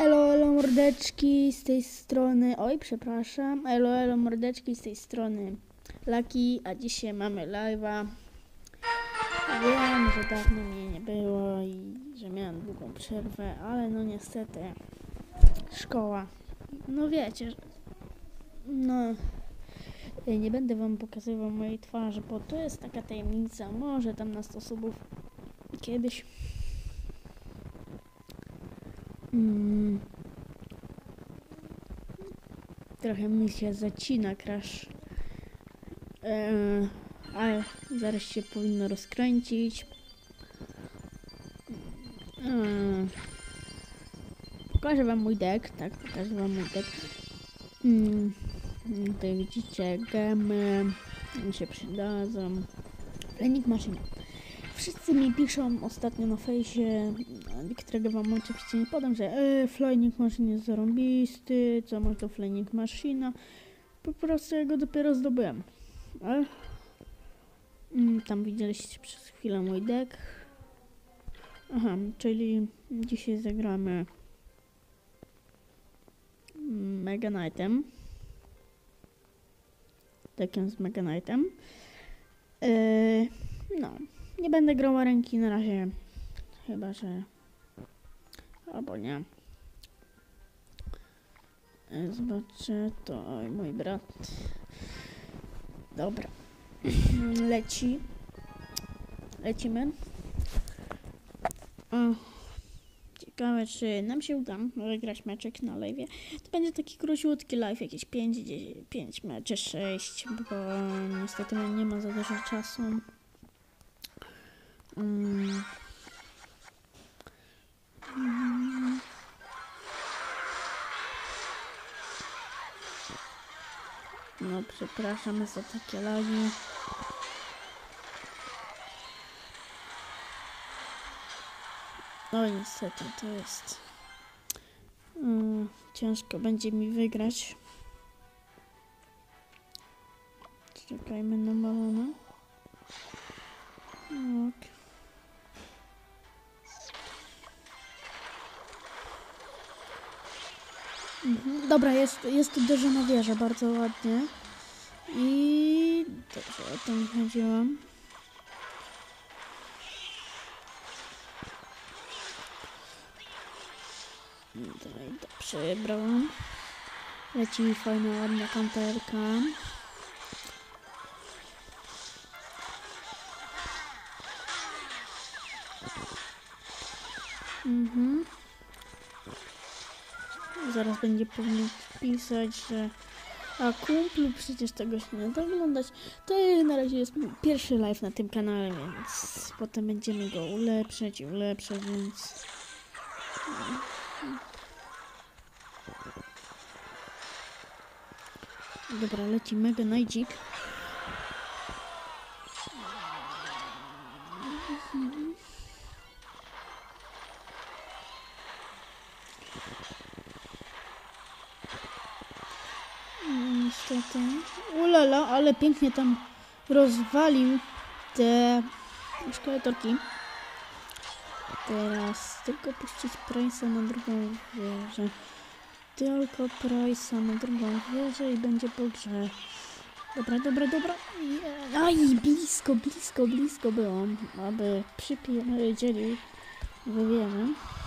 Elo mordeczki z tej strony, przepraszam, elo mordeczki z tej strony Lucky, a dzisiaj mamy live'a. Wiem, że dawno mnie nie było i że miałem długą przerwę, ale no niestety szkoła, no wiecie, no nie będę wam pokazywał mojej twarzy, bo to jest taka tajemnica, może tam na 100 subów kiedyś. Trochę mi się zacina crash, ale zaraz się powinno rozkręcić. Pokażę wam mój deck, tak, pokażę wam mój deck. Tutaj widzicie gemy, mi się przydadzą. Flying Machine. Wszyscy mi piszą ostatnio na fejsie, którego wam oczywiście nie podam, że Flying Machine jest zarąbisty, co masz do Flying Machina. Po prostu ja go dopiero zdobyłem. Ale tam widzieliście przez chwilę mój deck. Aha, czyli dzisiaj zagramy Mega Knightem. Deckiem z Mega Knightem. No, nie będę grała ręki na razie. Chyba, że... albo nie. Zobaczę, to oj, mój brat. Dobra. Lecimy. Ciekawe, czy nam się uda wygrać meczek na live. To będzie taki króciutki live, jakieś 5 meczy, 6, bo niestety nie ma za dużo czasu. No, przepraszam za takie lagi. No niestety to jest... ciężko będzie mi wygrać. Czekajmy na balona. Ok. Dobra, jest uderzona wieża, bardzo ładnie. I dobrze, o to mi chodziło. Tutaj dobrze brałam. Leci fajna, ładna kanterka. Zaraz będzie pewnie pisać, że a kumplu, przecież tego się nie da oglądać. To na razie jest mój pierwszy live na tym kanale, więc potem będziemy go ulepszać, więc... Dobra, leci Mega Knightzik. Niestety. Ulala, ale pięknie tam rozwalił te szkieletorki. Teraz tylko puścić Price'a na drugą wieżę. Tylko Price'a na drugą wieżę i będzie po grze. Dobra. Aj, blisko było, aby przypierdzielił w wieżę.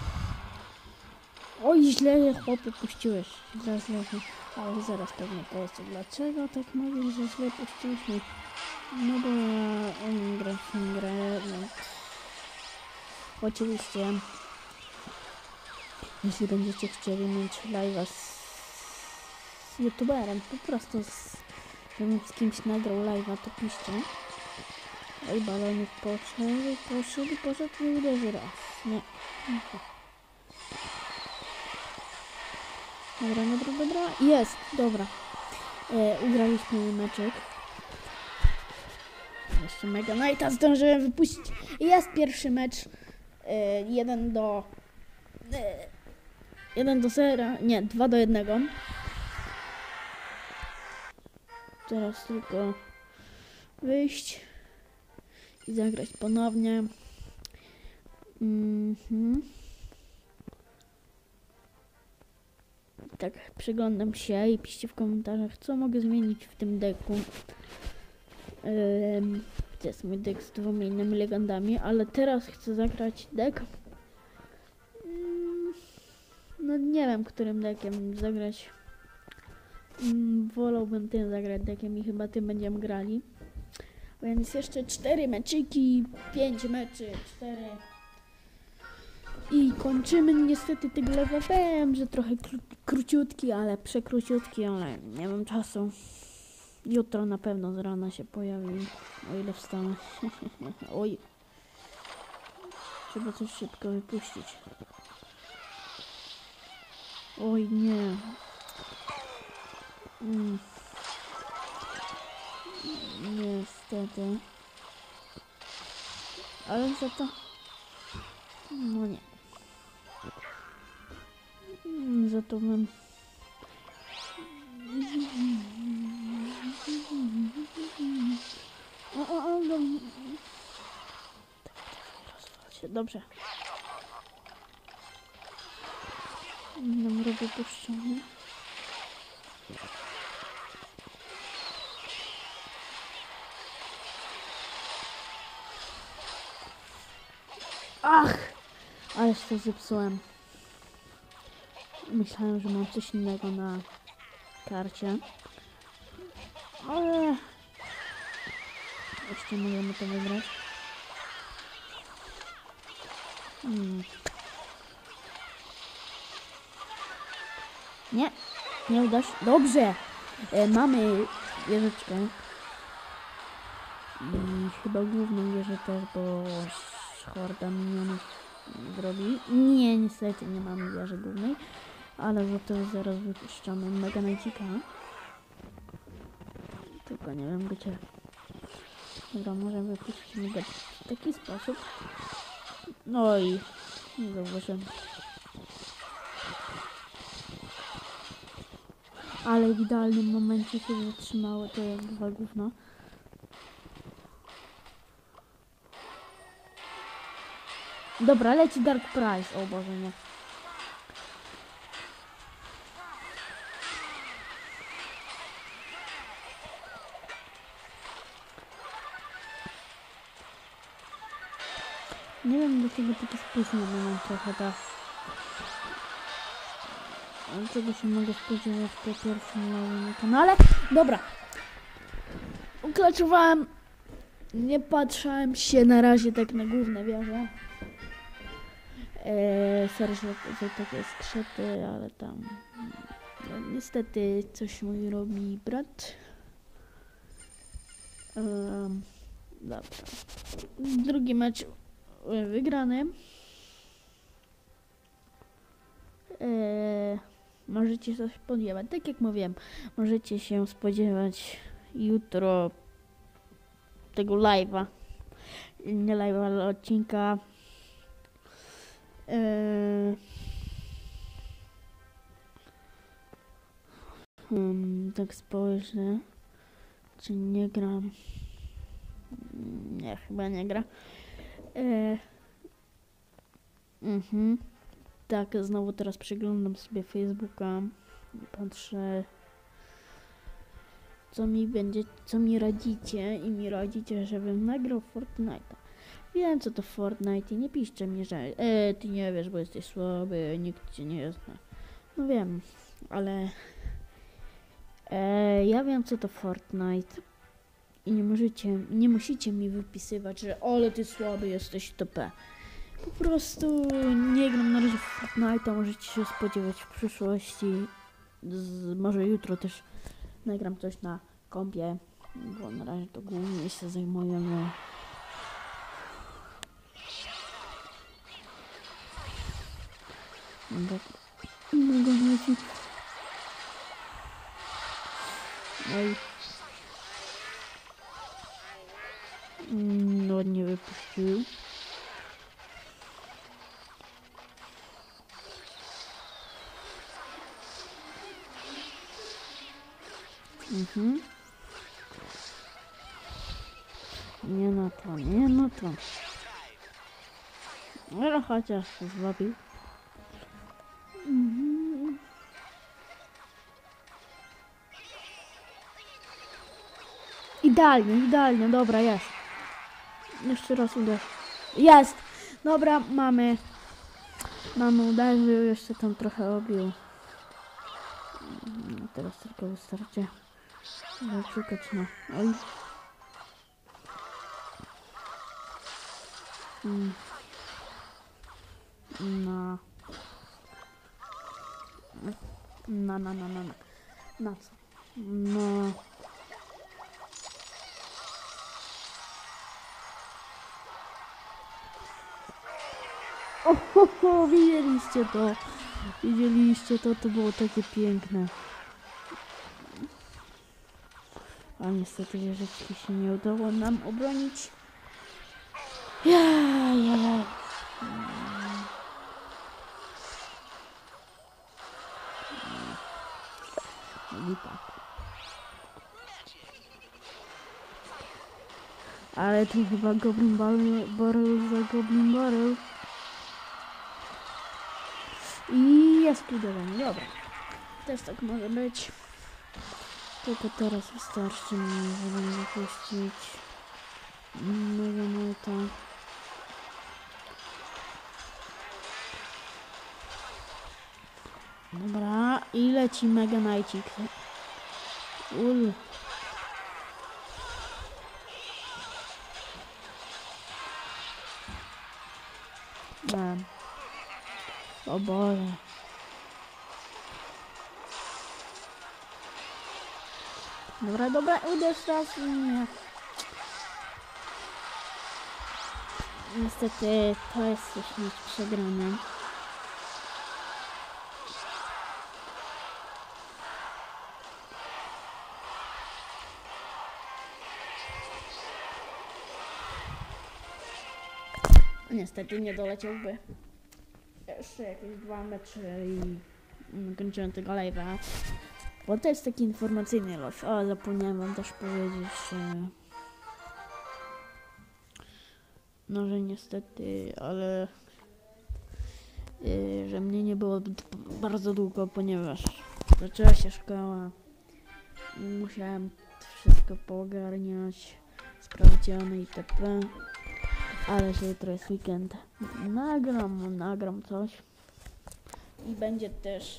Oj, źle chłopie puściłeś. Źle. Ale zaraz pewnie powiedzę, dlaczego tak mówisz, że źle puściliśmy. No bo ja umiem grać w tę grę, no. Oczywiście, jeśli będziecie chcieli mieć live'a z youtuberem, po prostu żebym z kimś nagrał live'a, to piszcie. Oj, balonik poszedł i uderzy raz. Nie. Dobra. Jest, dobra. Ugraliśmy meczek. Jeszcze Mega Knighta zdążyłem wypuścić. Jest pierwszy mecz. 1-0. Nie, 2-1. Teraz tylko wyjść i zagrać ponownie. Tak przyglądam się i piszcie w komentarzach, co mogę zmienić w tym deku. To jest mój dek z 2 innymi legendami, ale teraz chcę zagrać dek. No nie wiem, którym dekiem zagrać. Wolałbym tym zagrać dekiem i chyba tym będziemy grali. Więc jeszcze 4 meczyki, 5 meczy, 4. I kończymy niestety tego live'a. Wiem, że trochę króciutki, ale przekróciutki, ale nie mam czasu. Jutro na pewno z rana się pojawi, o ile wstanę. Oj. Trzeba coś szybko wypuścić. Oj, nie. Niestety. Ale za to... No nie. Za to bym... Dobrze. Dobra, wypuszczony. Ach! Ależ to zepsułem. Myślałem, że mam coś innego na karcie. Ale... Jeszcze możemy to wygrać. Nie, nie uda się. Dobrze! Mamy wieżyczkę. I chyba główną wieżę też, bo horda minionów zrobi. Nie, niestety nie mamy wieży głównej. Ale za to zaraz wypuszczamy Mega Knightsika. Tylko nie wiem gdzie. Dobra, możemy wypuścić Mega w taki sposób. No i nie zauważyłem. Ale w idealnym momencie się zatrzymało to jak 2 gówna. Dobra, leci Dark Price. O Boże, nie. Nie wiem, dlaczego taki spóźniony mam trochę tak. Czego się mogę spodziewać po pierwszym nowym kanale? Dobra. Uklaczowałem. Nie patrzałem się na razie tak na główne wieże. Sorry, że takie skrzety, ale tam... No, niestety coś mój robi brat. Dobra. Drugi mecz wygrany. Możecie się spodziewać, tak jak mówiłem, możecie się spodziewać jutro tego live'a. Nie live'a, ale odcinka. Tak spojrzę, czy nie gram. Nie, chyba nie gra. Tak, znowu teraz przeglądam sobie Facebooka. Patrzę, co mi radzicie i mi radzicie, żebym nagrał Fortnite'a. Wiem, co to Fortnite i nie piszcie mi, że ty nie wiesz, bo jesteś słaby, nikt cię nie zna. No wiem, ale ja wiem, co to Fortnite i nie musicie mi wypisywać, że ale ty słaby jesteś TP. Po prostu nie gram na razie w Fortnite'a, możecie się spodziewać w przyszłości. Może jutro też nagram coś na kompie, bo na razie to głównie się zajmujemy. No nie wypuścił. Nie no to, nie no to. Ale chociaż złapił. Idealnie, dobra, jest. Jeszcze raz uderz. Jest! Dobra, mamy uderzył, jeszcze tam trochę obił. Teraz tylko wystarczy zaczekać na... Oj. Na co? No. O, widzieliście to? To było takie piękne. A niestety wieżyczki się nie udało nam obronić. Jaj. Lipa. Ale tu chyba Goblin Barrel za Goblin Barrel. I jest uderzenie, dobra. Też tak może być. Tylko teraz wystarczy mi, żeby wypuścić mega nota. Dobra, i leci Mega Knightcik. O Boże. Dobra, uderz raz. Nie. Niestety to jest już nic przegrane. Niestety nie doleciałby. Jeszcze jakieś 2 mecze i kończyłem tego live'a. Bo to jest taki informacyjny live. O, zapomniałem wam też powiedzieć, że... No, że niestety, ale... że mnie nie było bardzo długo, ponieważ zaczęła się szkoła. Musiałem wszystko poogarniać, sprawdziane itp. Ale że jutro jest weekend. Nagram coś. I będzie też.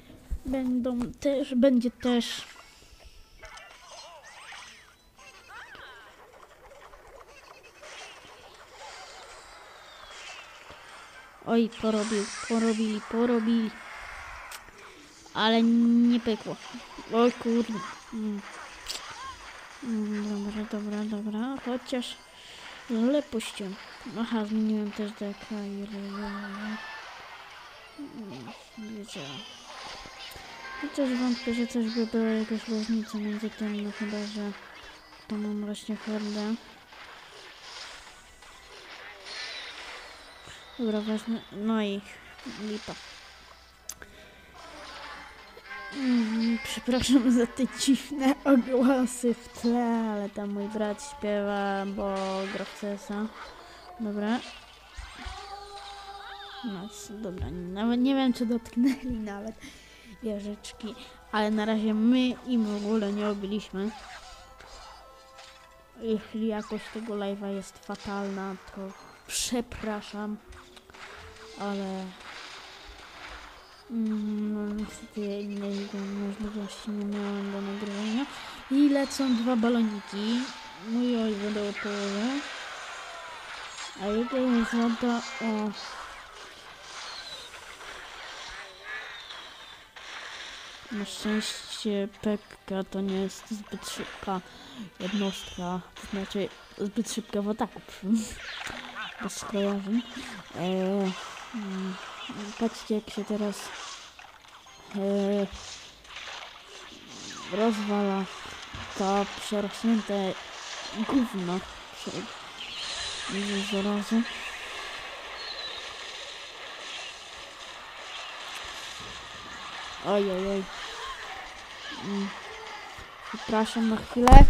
Będzie też. Oj, porobili. Ale nie pykło. Oj kurde. Dobra. Chociaż ale puściłem. Aha, zmieniłem też deka i wiecie. Chociaż wątpię, że coś by była jakaś różnica między tym, no chyba, że to mam właśnie hordę. Dobra, wezmę. No i lipa. Przepraszam za te dziwne ogłosy w tle, ale tam mój brat śpiewa, bo gra w CS-a. Dobra. No, dobra, nawet nie wiem, czy dotknęli nawet wieżyczki, ale na razie my im w ogóle nie obiliśmy. Jeśli jakość tego live'a jest fatalna, to przepraszam, ale no niestety możliwości nie miałem do nagrywania. I lecą 2 baloniki. Mój ojciec do połowy, a jego jest woda o... Na szczęście Pekka to nie jest zbyt szybka jednostka, to znaczy zbyt szybka w ataku, bez skojarzeń. Patrzcie, jak się teraz rozwala to przerośnięte gówno zarazu. Oj. Przepraszam na chwilę.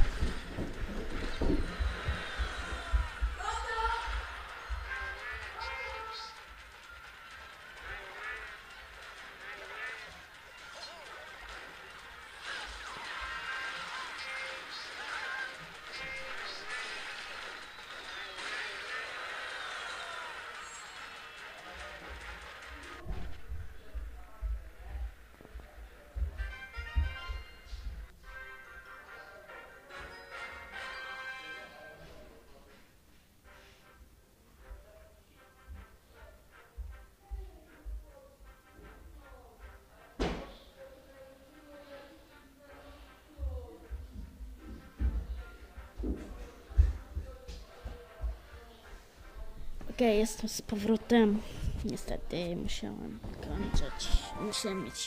Okej, jestem z powrotem. Niestety musiałem kończyć. Musiałem mieć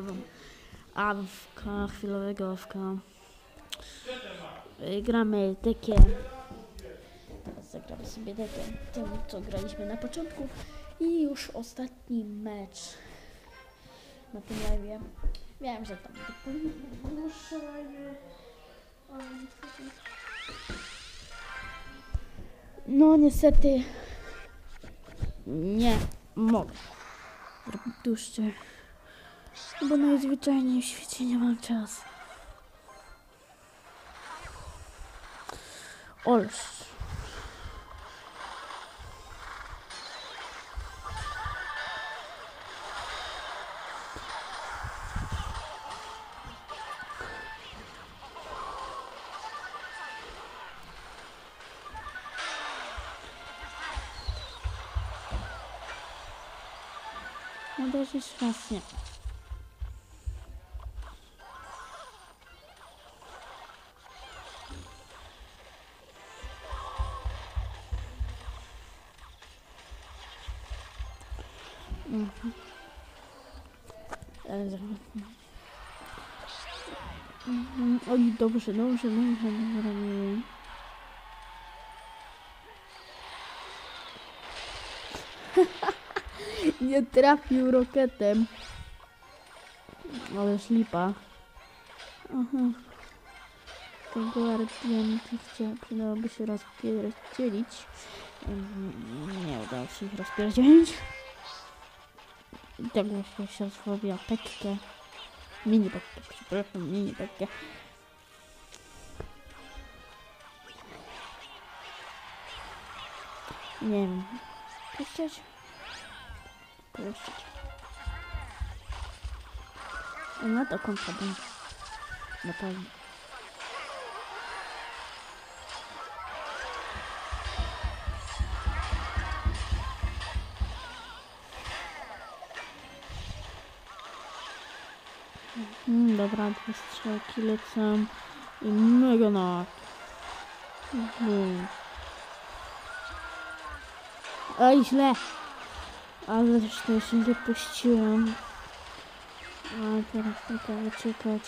chwilowego awka. Gramy dekiem. Teraz zagramy sobie dekiem, tym co graliśmy na początku. I już ostatni mecz na tym live'ie. Wiem, że tam dłuższe live'y. No niestety nie mogę zrobić dłuższe, bo najzwyczajniej w świecie nie mam czasu. Olż. No też jeszcze raz nie. Oj, dobrze. Nie trafił rokietem. Ale szlipa. Aha. Tego Guardianki przydałoby się rozpierdzielić. Nie udało się ich rozpierdzielić. I tak właśnie się zrobiła petkę. Mini petkę, przepraszam, mini petkę. Nie wiem. Puszczać? Puszczać. No to kontra będzie. Na pewno. Dobra, dwie strzałki lecą i mega na. Oj, źle. Ale też to się nie puściłem. A teraz tylko wyczekać.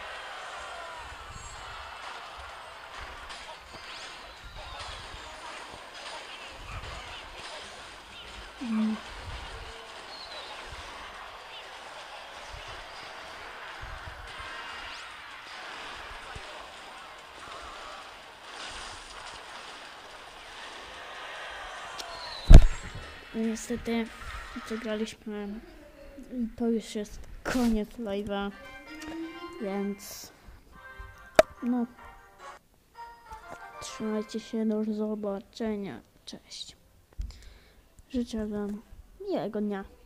Niestety przegraliśmy i to już jest koniec live'a, więc no trzymajcie się, do zobaczenia, cześć, życzę wam miłego dnia.